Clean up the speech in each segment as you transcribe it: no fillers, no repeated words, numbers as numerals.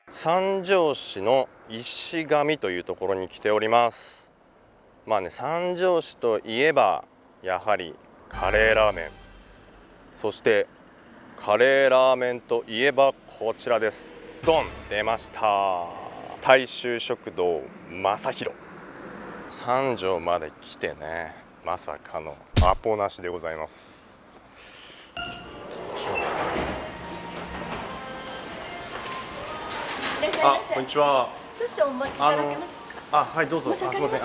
三条市の石神というところに来ております。まあね、三条市といえばやはりカレーラーメン、そしてカレーラーメンといえばこちらです。ドン、出ました。大衆食堂正弘。三条まで来てね、まさかのアポなしでございます。あ、こんにちは。 少々お待ちいただけますか。 はい、どうぞ。すみません。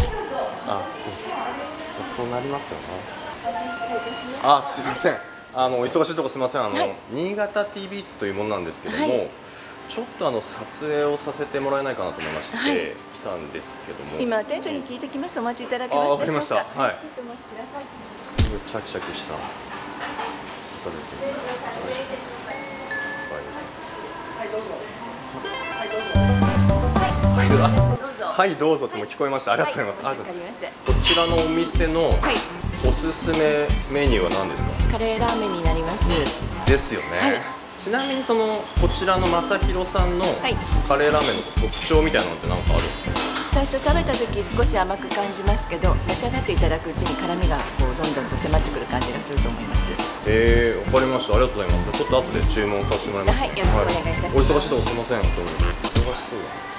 そうなりますよね。すみません。お忙しいところすみません。新潟 TV というものなんですけども、ちょっと撮影をさせてもらえないかなと思いまして、来たんですけども。 今店長に聞いてきます。お待ちいただけますでしょうか。 わかりました。はい。 少々お待ちください。 シャキシャキした。そうですね。はいどうぞっても聞こえました。ありがとうございます。こちらのお店のおすすめメニューは何ですか？ カレーラーメンになります。 ですよね。ちなみにこちらの正弘さんのカレーラーメンの特徴みたいなのって何かあるんですか？ 最初食べた時少し甘く感じますけど、召し上がっていただくうちに辛みがどんどんと迫ってくる感じがすると思います。 わかりました。ありがとうございます。ちょっと後で注文させてもらいます。 はい、よろしくお願いいたします。 お忙しいとこすみません。本当に忙しそうだ。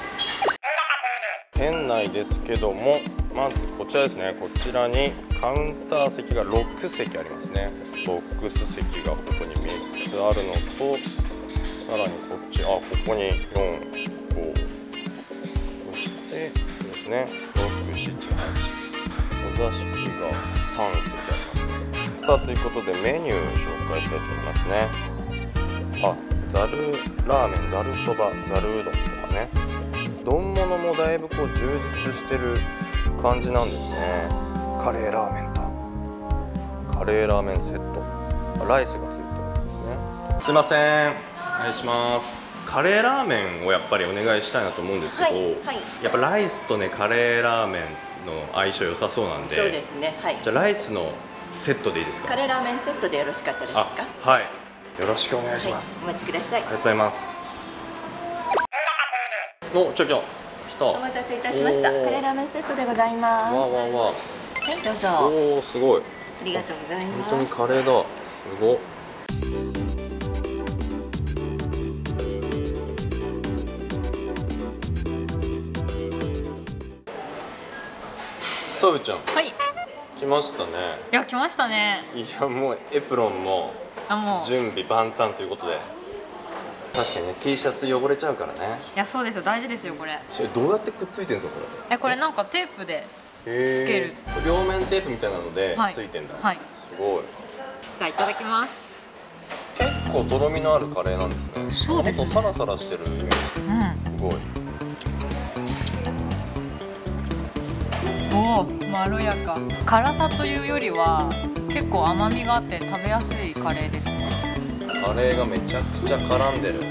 店内ですけども、まずこちらですね。こちらにカウンター席が6席ありますね。ボックス席がここに3つあるのと、さらにこっちここに4、5、そしてですね6、7、8、お座敷が3席あります。さあということでメニューを紹介したいと思いますね。ざるラーメン、ざるそば、ざるうどんとかね。丼物もだいぶ充実してる感じなんですね。カレーラーメンとカレーラーメンセット、ライスがついてるんですね。すいません、お願いします。カレーラーメンをやっぱりお願いしたいなと思うんですけど、やっぱライスとねカレーラーメンの相性良さそうなんで。 そうですね。はい。 じゃあライスのセットでいいですか？ カレーラーメンセットでよろしかったですか？ はい、よろしくお願いします。 お待ちください。 ありがとうございます。来た。 お待たせいたしました。カレーラーメンセットでございます。はい、どうぞ。 すごい。 ありがとうございます。 本当にカレーだ。すごい。ソブちゃん。 はい。 来ましたね。 いや、来ましたね。 いや、もうエプロンも準備万端ということで。確かにね、T シャツ汚れちゃうからね。 いや、そうですよ、大事ですよ、これ。 どうやってくっついてんですか、これ。 これなんかテープでつける。 両面テープみたいなのでついてんだ。 はい。 すごい。 じゃあ、いただきます。 結構とろみのあるカレーなんですね。 そうですね。 サラサラしてるイメージ。すごい。 まろやか。辛さというよりは結構甘みがあって食べやすいカレーですね。 カレーがめちゃくちゃ絡んでる。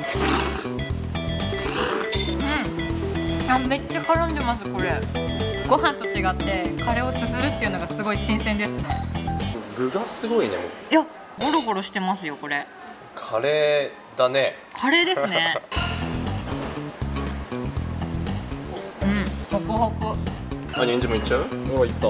めっちゃ絡んでます。これご飯と違ってカレーをすするっていうのがすごい新鮮ですね。 具がすごいね。 いや、ゴロゴロしてますよ、これ。 カレーだね。 カレーですね。ホクホク。 人参もいっちゃう？いった。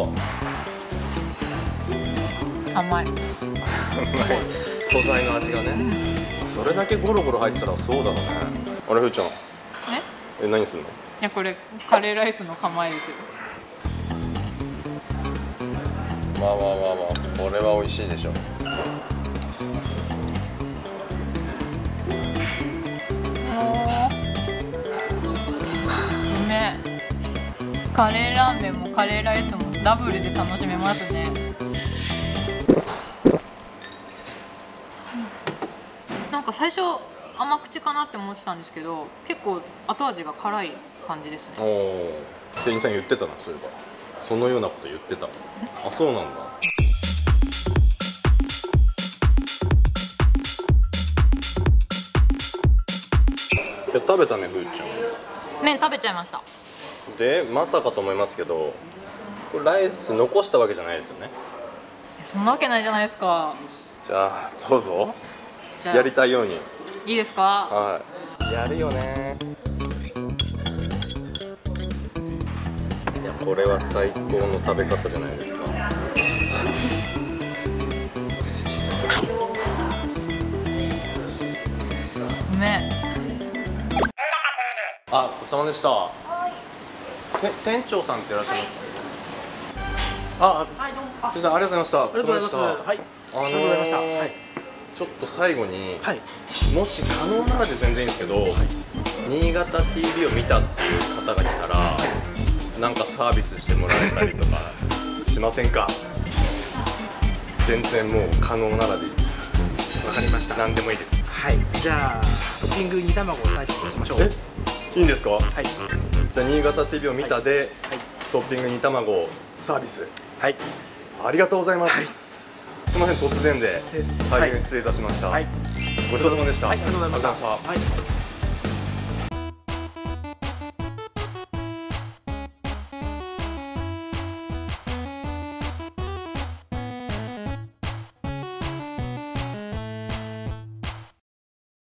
甘い。 素材の味がね。それだけゴロゴロ入ってたらそうだろうね。あれ、ふーちゃん。何するの？いや、これカレーライスの構えですよ。 これは美味しいでしょ。 うめえ。カレーラーメンもカレーライスもダブルで楽しめますね。なんか最初甘口かなって思ってたんですけど、結構後味が辛い感じですね。 店員さん言ってたな、そういえば。そのようなこと言ってた。そうなんだ。食べたね、ふーちゃん。 麺食べちゃいました。 で、まさかと思いますけど、これライス残したわけじゃないですよね。 そんなわけないじゃないですか。 じゃあどうぞ。やりたいように。 いいですか？ はい。 やるよね。いや、これは最高の食べ方じゃないですか。 うめえ。 あ、ごちそうさまでした。店長さんっていらっしゃいますか。あ、 はいどうも。あ先生ありがとうございました。 ありがとうございます。はい。ありがとうございました。はい。 ちょっと最後に、 はい。 もし可能ならで全然いいんですけど、新潟 TV を見たっていう方がいたら、なんかサービスしてもらえたりとかしませんか。全然もう可能ならでいいです。 わかりました。 何でもいいです。 はい。じゃあトッピング煮卵をサービスしましょう。 いいんですか。 はい。 じゃあ新潟 TV を見たで、トッピング煮卵サービス。 はい。 ありがとうございます。すみません突然で大変失礼いたしました。 はい。 ごちそうさまでした。 はい。ありがとうございました。 ありがとうございました。 はい。